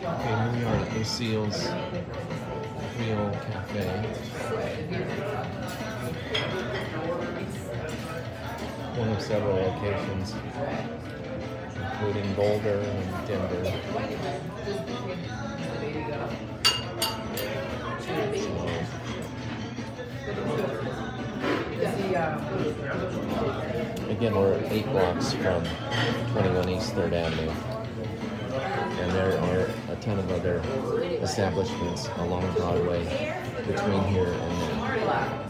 Okay, here we are at Lucile's Creole Cafe. One of several locations, including Boulder and Denver. Again, we're 8 blocks from 21 East 3rd Avenue. And there are a ton of other establishments along Broadway between here and there.